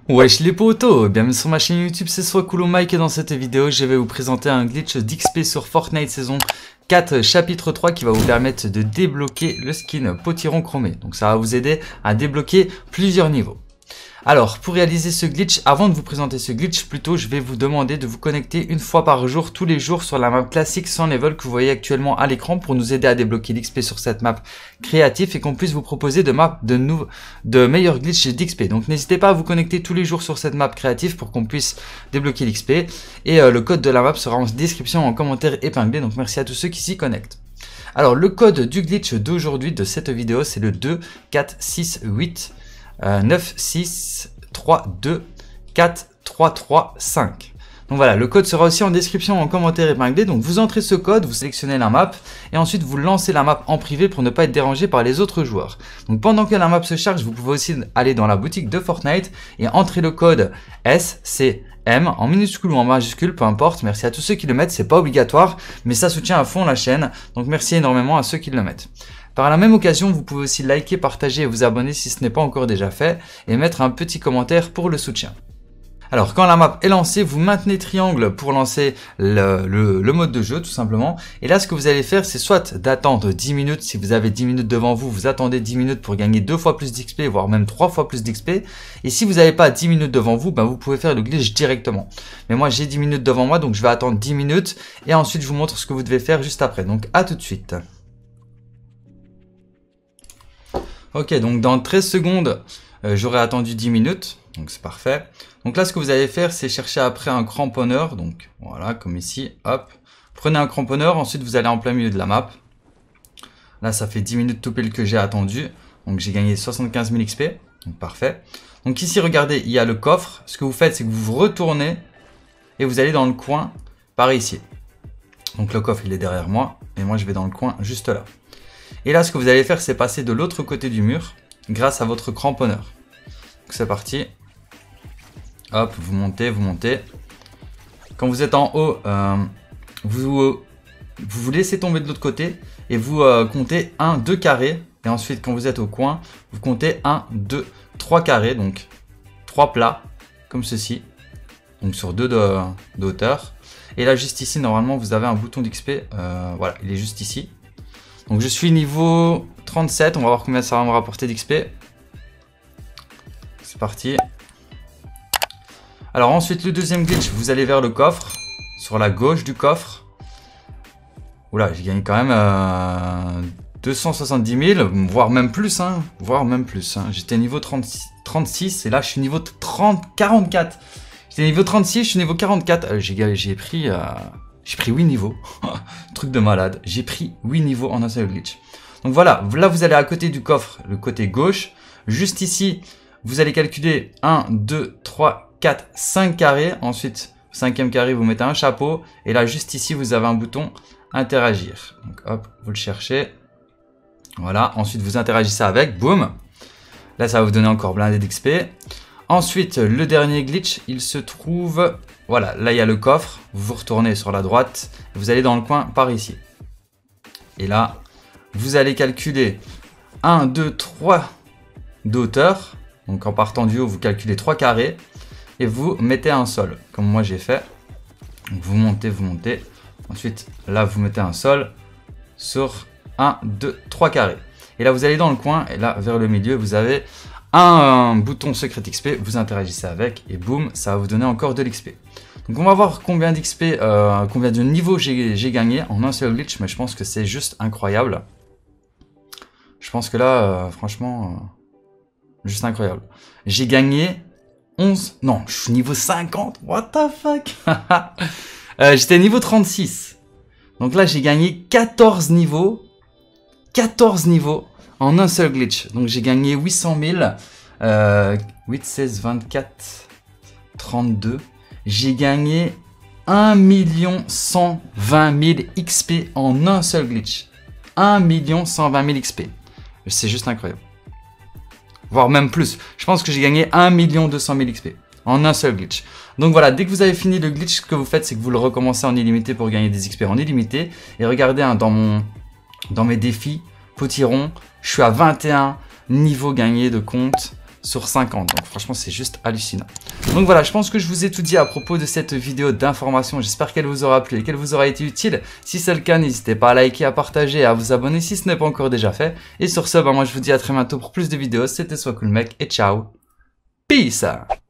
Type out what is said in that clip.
Wesh les potos, bienvenue sur ma chaîne YouTube, c'est Swakoulo Mike et dans cette vidéo je vais vous présenter un glitch d'XP sur Fortnite saison 4 chapitre 3 qui va vous permettre de débloquer le skin potiron chromé. Donc ça va vous aider à débloquer plusieurs niveaux. Alors pour réaliser ce glitch, avant de vous présenter ce glitch plutôt, je vais vous demander de vous connecter une fois par jour, tous les jours sur la map classique sans level que vous voyez actuellement à l'écran pour nous aider à débloquer l'XP sur cette map créative et qu'on puisse vous proposer de meilleurs glitches d'XP. Donc n'hésitez pas à vous connecter tous les jours sur cette map créative pour qu'on puisse débloquer l'XP et le code de la map sera en description, en commentaire épinglé, donc merci à tous ceux qui s'y connectent. Alors le code du glitch d'aujourd'hui de cette vidéo c'est le 2 4 6 8 9 6 3 2 4 3 3 5. Donc voilà, le code sera aussi en description, en commentaire épinglé. Donc vous entrez ce code, vous sélectionnez la map et ensuite vous lancez la map en privé pour ne pas être dérangé par les autres joueurs. Donc pendant que la map se charge, vous pouvez aussi aller dans la boutique de Fortnite et entrer le code SCM en minuscule ou en majuscule, peu importe. Merci à tous ceux qui le mettent, c'est pas obligatoire, mais ça soutient à fond la chaîne. Donc merci énormément à ceux qui le mettent. Par la même occasion, vous pouvez aussi liker, partager et vous abonner si ce n'est pas encore déjà fait et mettre un petit commentaire pour le soutien. Alors quand la map est lancée, vous maintenez triangle pour lancer le mode de jeu tout simplement. Et là ce que vous allez faire c'est soit d'attendre 10 minutes, si vous avez 10 minutes devant vous, vous attendez 10 minutes pour gagner 2 fois plus d'XP, voire même 3 fois plus d'XP. Et si vous n'avez pas 10 minutes devant vous, ben vous pouvez faire le glitch directement. Mais moi j'ai 10 minutes devant moi donc je vais attendre 10 minutes et ensuite je vous montre ce que vous devez faire juste après. Donc à tout de suite. Ok, donc dans 13 secondes, j'aurai attendu 10 minutes, donc c'est parfait. Donc là, ce que vous allez faire, c'est chercher après un cramponneur, donc voilà, comme ici, hop. Prenez un cramponneur, ensuite vous allez en plein milieu de la map. Là, ça fait 10 minutes tout pile que j'ai attendu, donc j'ai gagné 75 000 XP, donc parfait. Donc ici, regardez, il y a le coffre. Ce que vous faites, c'est que vous vous retournez et vous allez dans le coin par ici. Donc le coffre, il est derrière moi, et moi, je vais dans le coin juste là. Et là, ce que vous allez faire, c'est passer de l'autre côté du mur grâce à votre cramponneur. Donc c'est parti. Hop, vous montez, vous montez. Quand vous êtes en haut, vous laissez tomber de l'autre côté et vous comptez 1, 2 carrés. Et ensuite, quand vous êtes au coin, vous comptez 1, 2, 3 carrés. Donc 3 plats, comme ceci. Donc sur 2 de hauteur. Et là, juste ici, normalement, vous avez un bouton d'XP. Voilà, il est juste ici. Donc je suis niveau 37, on va voir combien ça va me rapporter d'XP. C'est parti. Alors ensuite le deuxième glitch, vous allez vers le coffre, sur la gauche du coffre. Oula, j'ai gagné quand même 270 000, voire même plus, hein, voire même plus. Hein. J'étais niveau 36 et là je suis niveau 44. J'étais niveau 36, je suis niveau 44. J'ai pris 8 niveaux. Truc de malade. J'ai pris 8 niveaux en un seul glitch. Donc voilà, là vous allez à côté du coffre, le côté gauche. Juste ici, vous allez calculer 1, 2, 3, 4, 5 carrés. Ensuite, 5e carré, vous mettez un chapeau. Et là, juste ici, vous avez un bouton interagir. Donc hop, vous le cherchez. Voilà, ensuite vous interagissez avec. Boum. Là, ça va vous donner encore blindé d'XP. Ensuite, le dernier glitch, il se trouve... Voilà, là il y a le coffre, vous vous retournez sur la droite, vous allez dans le coin par ici. Et là, vous allez calculer 1, 2, 3 d'auteur. Donc en partant du haut, vous calculez 3 carrés et vous mettez un sol, comme moi j'ai fait. Donc vous montez, vous montez. Ensuite, là vous mettez un sol sur 1, 2, 3 carrés. Et là vous allez dans le coin et là vers le milieu, vous avez un bouton secret XP, vous interagissez avec et boum, ça va vous donner encore de l'XP. Donc on va voir combien d'XP, combien de niveaux j'ai gagné en un seul glitch, mais je pense que c'est juste incroyable. Je pense que là, franchement, juste incroyable. J'ai gagné 11, non, je suis niveau 50, what the fuck. J'étais niveau 36. Donc là, j'ai gagné 14 niveaux en un seul glitch. Donc j'ai gagné 800 000, 8, 16, 24, 32. J'ai gagné 1 120 000 XP en un seul glitch. 1 120 000 XP. C'est juste incroyable. Voire même plus. Je pense que j'ai gagné 1 200 000 XP en un seul glitch. Donc voilà, dès que vous avez fini le glitch, ce que vous faites, c'est que vous le recommencez en illimité pour gagner des XP en illimité. Et regardez, hein, dans mes défis, potiron, je suis à 21 niveaux gagnés de compte sur 50. Donc franchement, c'est juste hallucinant. Donc voilà, je pense que je vous ai tout dit à propos de cette vidéo d'information. J'espère qu'elle vous aura plu et qu'elle vous aura été utile. Si c'est le cas, n'hésitez pas à liker, à partager et à vous abonner si ce n'est pas encore déjà fait. Et sur ce, moi je vous dis à très bientôt pour plus de vidéos. C'était SoisCoolMec et ciao. Peace!